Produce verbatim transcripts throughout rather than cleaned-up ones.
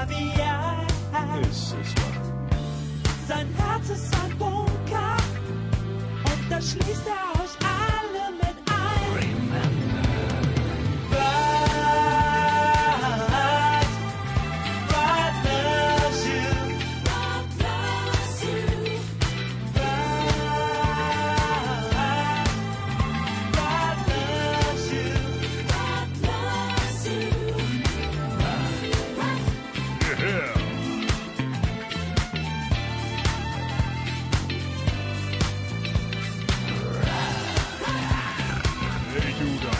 Kaviar. Ist es wahr? Sein Herz ist ein Bunker und da schließt er euch alle mit ein. Remember. But, but loves you. But loves you. But, but loves you. But loves you. Yeah. Hey, du da.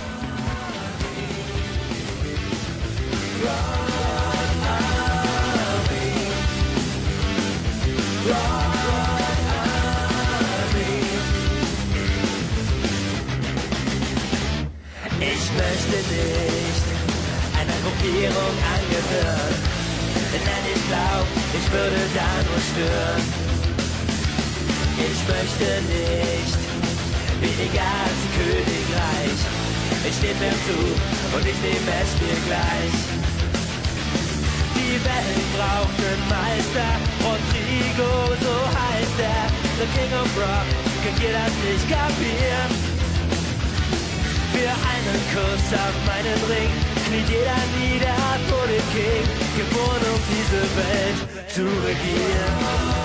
Ich möchte nicht einer Gruppierung angehören, denn ich glaub, ich würde da nur stören. Ich möchte nicht weniger als ein Königreich. Ich stehe mir zu und ich nehme es mir gleich. Die Welt braucht einen Meister, Rodrigo, so heißt er. The King of Rock, könnt ihr das nicht kapieren? Für einen Kuss auf meinen Ring kniet jeder nieder vor dem King, geboren um diese Welt zu regieren.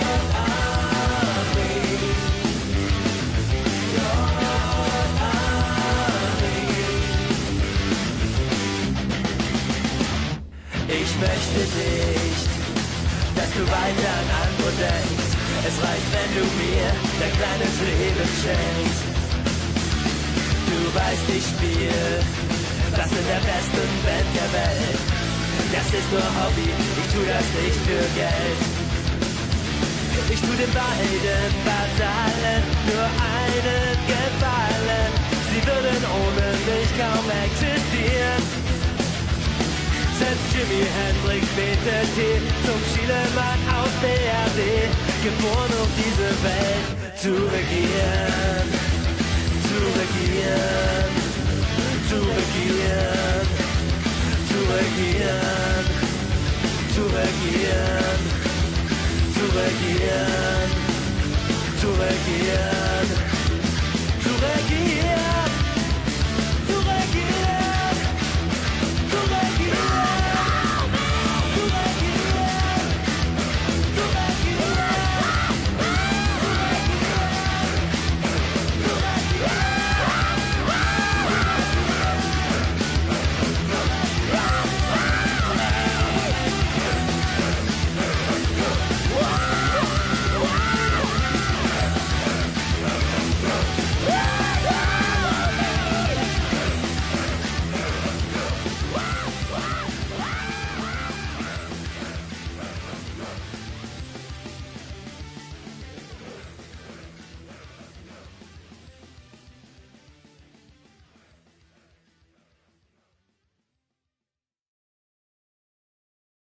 Ich möchte nicht, dass du weiter an andere denkst. Es reicht, wenn du mir dein kleines Leben schenkst. Du weißt, ich spiel das in der besten Band der Welt. Das ist nur Hobby, ich tu das nicht für Geld. Ich tu den beiden Vasallen nur einen Gefallen. Sie würden ohne mich kaum existieren. Selbst Jimi Hendrix betete zum Schielemann auf B R D, geboren um diese Welt zu regieren. Zu regieren, zu regieren, zu regieren, zu regieren, zu regieren, zu regieren, zu regieren.